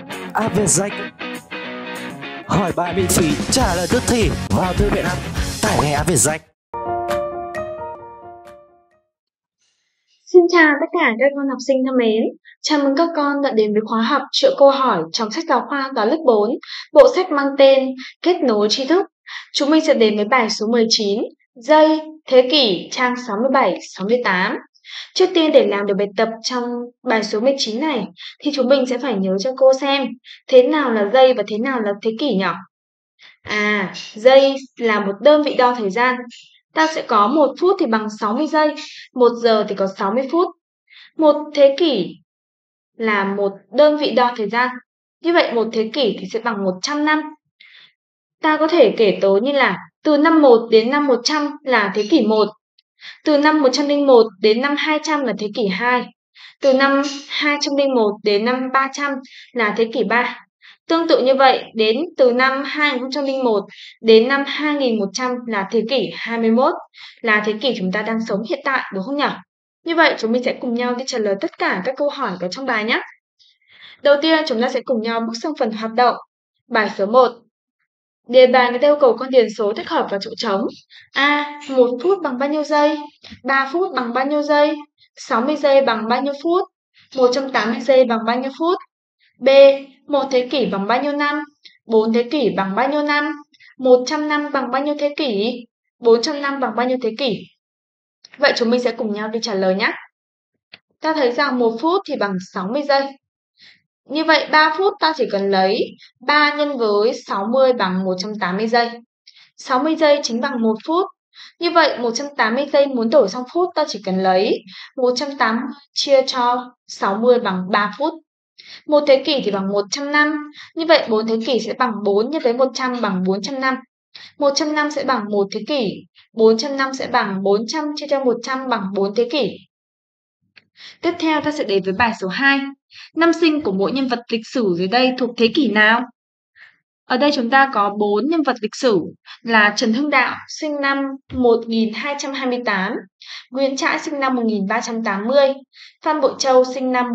App Việt Danh. Hỏi bài miễn phí, trả lời tức thì vào thư viện app. Tải ngay App Việt Danh. Xin chào tất cả các con học sinh thân mến. Chào mừng các con đã đến với khóa học Triệu câu hỏi trong sách giáo khoa toán lớp 4, bộ sách mang tên Kết nối tri thức. Chúng mình sẽ đến với bài số 19, giây, thế kỷ, trang 67-68. Trước tiên để làm được bài tập trong bài số 19 này thì chúng mình sẽ phải nhớ cho cô xem thế nào là giây và thế nào là thế kỷ nhỉ? Giây là một đơn vị đo thời gian. Ta sẽ có 1 phút thì bằng 60 giây, 1 giờ thì có 60 phút. Một thế kỷ là một đơn vị đo thời gian. Như vậy một thế kỷ thì sẽ bằng 100 năm. Ta có thể kể tới như là từ năm 1 đến năm 100 là thế kỷ 1. Từ năm 101 đến năm 200 là thế kỷ 2. Từ năm 201 đến năm 300 là thế kỷ 3. Tương tự như vậy, đến từ năm 2001 đến năm 2100 là thế kỷ 21, là thế kỷ chúng ta đang sống hiện tại, đúng không nhỉ? Như vậy chúng mình sẽ cùng nhau đi trả lời tất cả các câu hỏi có trong bài nhé. Đầu tiên chúng ta sẽ cùng nhau bước sang phần hoạt động. Bài số 1. Đề bài người ta yêu cầu con điền số thích hợp vào chỗ trống. A. 1 phút bằng bao nhiêu giây? 3 phút bằng bao nhiêu giây? 60 giây bằng bao nhiêu phút? 180 giây bằng bao nhiêu phút? B. 1 thế kỷ bằng bao nhiêu năm? 4 thế kỷ bằng bao nhiêu năm? 100 năm bằng bao nhiêu thế kỷ? 400 năm bằng bao nhiêu thế kỷ? Vậy chúng mình sẽ cùng nhau đi trả lời nhé. Ta thấy rằng 1 phút thì bằng 60 giây. Như vậy 3 phút ta chỉ cần lấy 3 nhân với 60 bằng 180 giây. 60 giây chính bằng 1 phút. Như vậy 180 giây muốn đổi sang phút ta chỉ cần lấy 180 chia cho 60 bằng 3 phút. 1 thế kỷ thì bằng 100 năm. Như vậy 4 thế kỷ sẽ bằng 4 nhân với 100 bằng 400 năm. 100 năm sẽ bằng 1 thế kỷ. 400 năm sẽ bằng 400 chia cho 100 bằng 4 thế kỷ. Tiếp theo ta sẽ đến với bài số 2. Năm sinh của mỗi nhân vật lịch sử dưới đây thuộc thế kỷ nào? Ở đây chúng ta có 4 nhân vật lịch sử là Trần Hưng Đạo sinh năm 1228, Nguyễn Trãi sinh năm 1380, Phan Bội Châu sinh năm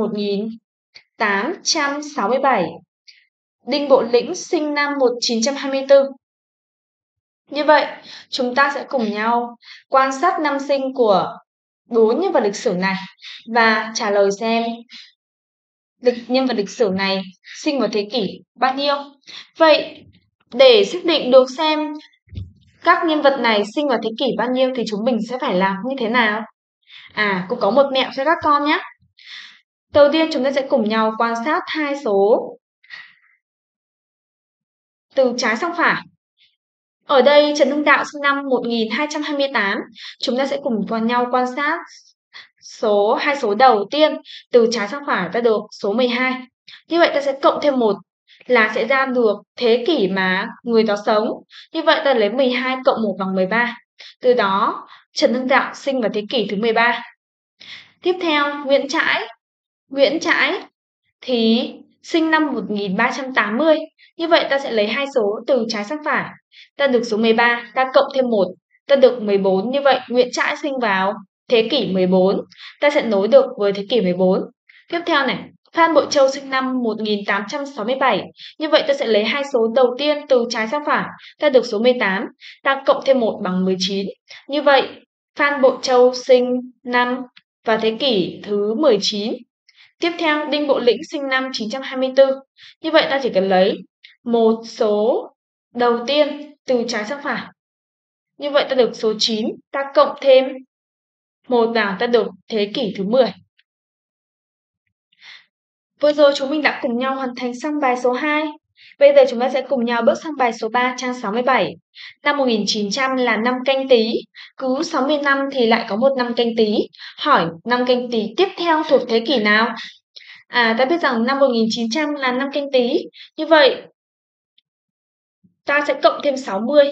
1867, Đinh Bộ Lĩnh sinh năm 1924. Như vậy, chúng ta sẽ cùng nhau quan sát năm sinh của 4 nhân vật lịch sử này và trả lời xem nhân vật lịch sử này sinh vào thế kỷ bao nhiêu. Vậy, để xác định được xem các nhân vật này sinh vào thế kỷ bao nhiêu thì chúng mình sẽ phải làm như thế nào? Cũng có một mẹo cho các con nhé. Đầu tiên chúng ta sẽ cùng nhau quan sát hai số từ trái sang phải. Ở đây Trần Hưng Đạo sinh năm 1228, chúng ta sẽ cùng nhau quan sát hai số đầu tiên từ trái sang phải ta được số 12. Như vậy ta sẽ cộng thêm 1 là sẽ ra được thế kỷ mà người đó sống. Như vậy ta lấy 12 cộng 1 bằng 13. Từ đó Trần Hưng Đạo sinh vào thế kỷ thứ 13. Tiếp theo Nguyễn Trãi thì sinh năm 1380. Như vậy ta sẽ lấy hai số từ trái sang phải. Ta được số 13, ta cộng thêm 1, ta được 14. Như vậy Nguyễn Trãi sinh vào thế kỷ 14. Ta sẽ nối được với thế kỷ 14. Tiếp theo này, Phan Bội Châu sinh năm 1867. Như vậy ta sẽ lấy hai số đầu tiên từ trái sang phải. Ta được số 18, ta cộng thêm 1 bằng 19. Như vậy Phan Bội Châu sinh năm vào thế kỷ thứ 19. Tiếp theo, Đinh Bộ Lĩnh sinh năm 924. Như vậy ta chỉ cần lấy một số đầu tiên từ trái sang phải. Như vậy ta được số 9, ta cộng thêm 1 vào ta được thế kỷ thứ 10. Vừa rồi chúng mình đã cùng nhau hoàn thành xong bài số 2. Bây giờ chúng ta sẽ cùng nhau bước sang bài số 3 trang 67. Năm 1900 là năm Canh Tý, cứ 60 năm thì lại có một năm Canh Tý. Hỏi năm Canh Tý tiếp theo thuộc thế kỷ nào? Ta biết rằng năm 1900 là năm Canh Tý. Như vậy, ta sẽ cộng thêm 60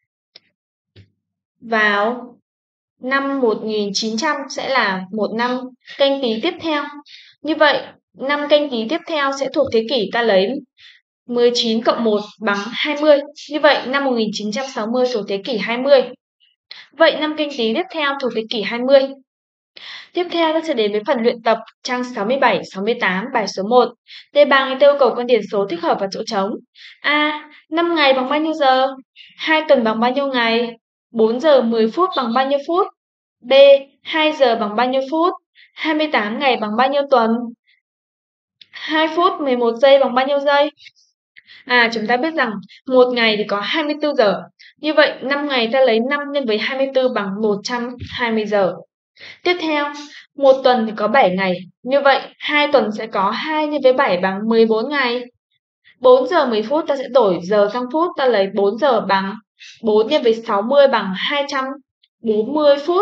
vào năm 1900 sẽ là một năm Canh Tý tiếp theo. Như vậy, năm Canh Tý tiếp theo sẽ thuộc thế kỷ ta lấy 19 cộng 1 bằng 20. Như vậy, năm 1960 thuộc thế kỷ 20. Vậy năm Canh Tý tiếp theo thuộc thế kỷ 20. Tiếp theo ta sẽ đến với phần luyện tập trang 67, 68, bài số 1. Đề bài người ta yêu cầu con điền số thích hợp vào chỗ trống. A. 5 ngày bằng bao nhiêu giờ? 2 tuần bằng bao nhiêu ngày? 4 giờ 10 phút bằng bao nhiêu phút? B. 2 giờ bằng bao nhiêu phút? 28 ngày bằng bao nhiêu tuần? 2 phút 11 giây bằng bao nhiêu giây? Chúng ta biết rằng một ngày thì có 24 giờ. Như vậy 5 ngày ta lấy 5 nhân với 24 bằng 120 giờ. Tiếp theo, một tuần thì có 7 ngày. Như vậy 2 tuần sẽ có 2 nhân với 7 bằng 14 ngày. 4 giờ 10 phút ta sẽ đổi giờ sang phút, ta lấy 4 giờ bằng 4 nhân với 60 bằng 240 phút.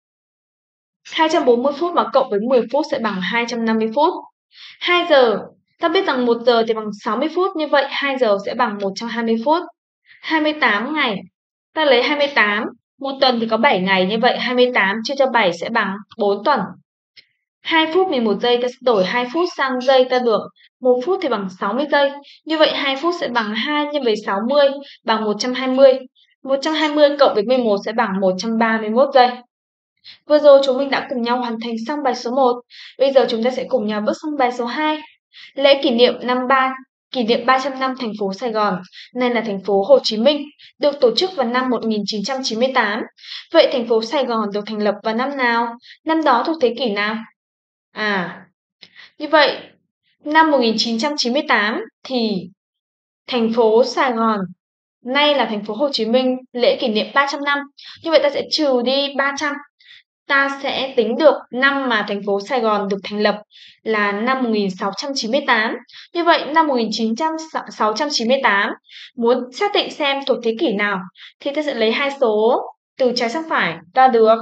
240 phút mà cộng với 10 phút sẽ bằng 250 phút. 2 giờ, ta biết rằng 1 giờ thì bằng 60 phút, như vậy 2 giờ sẽ bằng 120 phút. 28 ngày, ta lấy 28, một tuần thì có 7 ngày, như vậy 28 chia cho 7 sẽ bằng 4 tuần. 2 phút 11 giây, ta sẽ đổi 2 phút sang giây, ta được 1 phút thì bằng 60 giây. Như vậy 2 phút sẽ bằng 2 nhân với 60 bằng 120. 120 cộng với 11 sẽ bằng 131 giây. Vừa rồi chúng mình đã cùng nhau hoàn thành xong bài số 1. Bây giờ chúng ta sẽ cùng nhau bước sang bài số 2. Lễ kỷ niệm 300 năm thành phố Sài Gòn, nay là thành phố Hồ Chí Minh, được tổ chức vào năm 1998. Vậy thành phố Sài Gòn được thành lập vào năm nào? Năm đó thuộc thế kỷ nào? Như vậy, năm 1998 thì thành phố Sài Gòn, nay là thành phố Hồ Chí Minh, lễ kỷ niệm 300 năm. Như vậy ta sẽ trừ đi 300. Ta sẽ tính được năm mà thành phố Sài Gòn được thành lập là năm 1698. Như vậy năm 1698, muốn xác định xem thuộc thế kỷ nào thì ta sẽ lấy hai số từ trái sang phải, ta được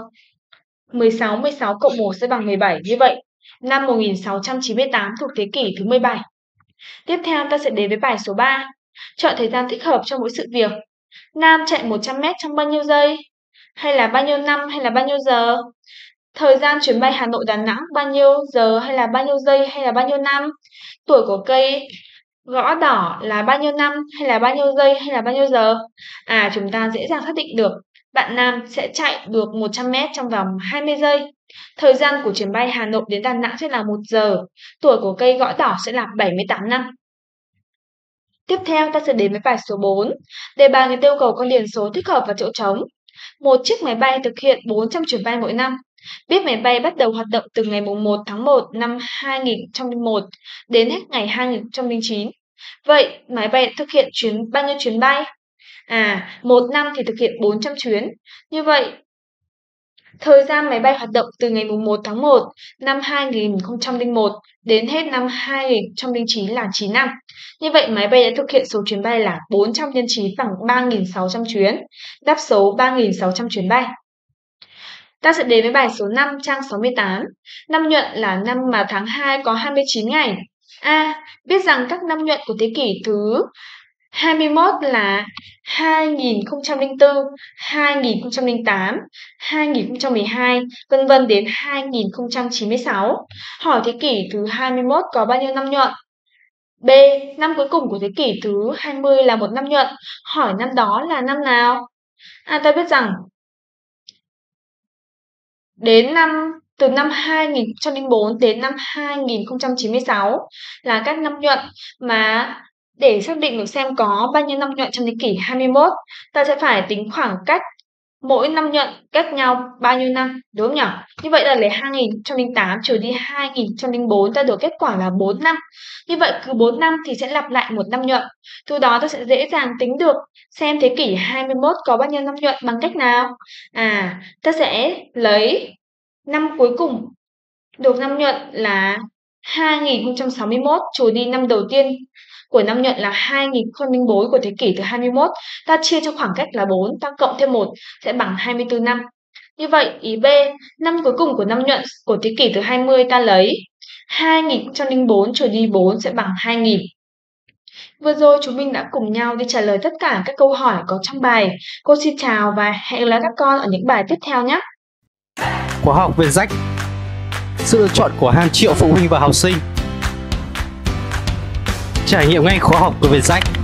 16 cộng 1 sẽ bằng 17. Như vậy năm 1698 thuộc thế kỷ thứ 17. Tiếp theo ta sẽ đến với bài số 3. Chọn thời gian thích hợp cho mỗi sự việc. Nam chạy 100m trong bao nhiêu giây? Hay là bao nhiêu năm hay là bao nhiêu giờ? Thời gian chuyến bay Hà Nội Đà Nẵng bao nhiêu giờ hay là bao nhiêu giây hay là bao nhiêu năm? Tuổi của cây gõ đỏ là bao nhiêu năm hay là bao nhiêu giây hay là bao nhiêu giờ? Chúng ta dễ dàng xác định được. Bạn nam sẽ chạy được 100m trong vòng 20 giây. Thời gian của chuyến bay Hà Nội đến Đà Nẵng sẽ là 1 giờ. Tuổi của cây gõ đỏ sẽ là 78 năm. Tiếp theo ta sẽ đến với bài số 4. Đề bài người yêu cầu con điền số thích hợp vào chỗ trống. Một chiếc máy bay thực hiện 400 chuyến bay mỗi năm. Biết máy bay bắt đầu hoạt động từ ngày 1 tháng 1 năm 2001 đến hết ngày 2009. Vậy máy bay thực hiện bao nhiêu chuyến bay? Một năm thì thực hiện 400 chuyến. Như vậy thời gian máy bay hoạt động từ ngày 1 tháng 1 năm 2001 đến hết năm 2009 là 9 năm. Như vậy máy bay đã thực hiện số chuyến bay là 400 nhân 9 bằng 3.600 chuyến. Đáp số 3.600 chuyến bay. Ta sẽ đến với bài số 5 trang 68. Năm Nhuận là năm mà tháng 2 có 29 ngày. Biết rằng các năm Nhuận của thế kỷ thứ 21 là 2004, 2008, 2012, vân vân đến 2096. Hỏi thế kỷ thứ 21 có bao nhiêu năm Nhuận? B. Năm cuối cùng của thế kỷ thứ 20 là một năm Nhuận. Hỏi năm đó là năm nào? Ta biết rằng từ năm 2004 đến năm 2096 là các năm Nhuận, mà để xác định được xem có bao nhiêu năm Nhuận trong thế kỷ 21, ta sẽ phải tính khoảng cách mỗi năm Nhuận cách nhau bao nhiêu năm, đúng không nhỉ? Như vậy là lấy 2008 trừ đi 2004, ta được kết quả là 4 năm. Như vậy cứ 4 năm thì sẽ lặp lại một năm Nhuận. Từ đó ta sẽ dễ dàng tính được xem thế kỷ 21 có bao nhiêu năm Nhuận bằng cách nào? Ta sẽ lấy năm cuối cùng được năm Nhuận là 2061 trừ đi năm đầu tiên của năm Nhuận là 2004 của thế kỷ thứ 21, ta chia cho khoảng cách là 4, ta cộng thêm 1 sẽ bằng 24 năm. Như vậy ý B, năm cuối cùng của năm Nhuận của thế kỷ thứ 20 ta lấy 2004 trừ đi 4 sẽ bằng 2000. Vừa rồi chúng mình đã cùng nhau đi trả lời tất cả các câu hỏi có trong bài. Cô xin chào và hẹn gặp lại các con ở những bài tiếp theo nhé. Khóa học về rách, sự lựa chọn của hàng triệu phụ huynh và học sinh. Trải nghiệm ngay khóa học của Vietjet.